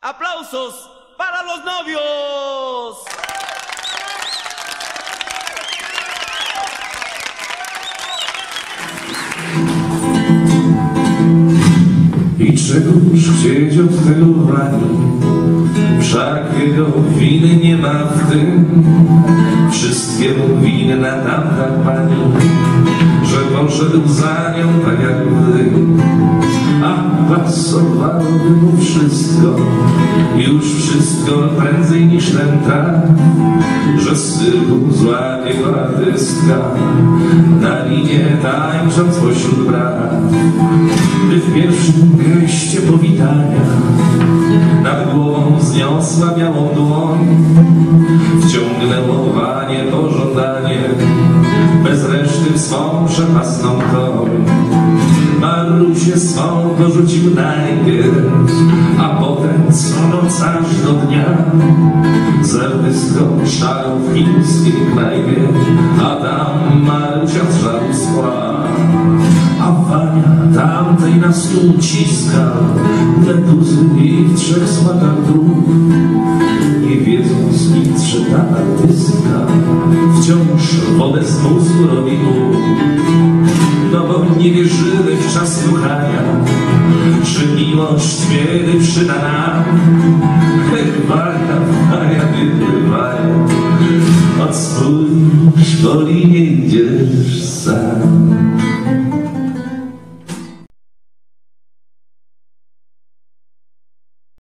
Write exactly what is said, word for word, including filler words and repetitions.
¡Aplausos para los novios! I czegoż chcieć od tego raju, wszak jego winy nie ma w tym. Wszystkiemu winna tamta pani, że poszedł za nią tak jak wy. A pasowałoby mu wszystko, już wszystko prędzej niż ten tak, że z cyrku złapie go artystka, na linie tańcząc pośród brat. By w pierwszym geście powitania nad głową wzniosła białą dłoń, wciągnęło wanie pożądanie, bez reszty w swą przepasną broń. Marusię swą porzucił najpierw, a potem co noc aż do dnia z artystką szarą w chińskiej knajpie, a tam Marusia z żalu skła. A Wania tamtej nas tu uciska, meduzy i w trzech smakach dróg, nie wiedząc nic, że ta artystka wciąż wodę z mózgu robi mu. No bo nie wierzymy w czas kochania, że miłość wiele przyda nam. Hej, Wania, Wania, biedny Wania, odspójrz, bo nie idziesz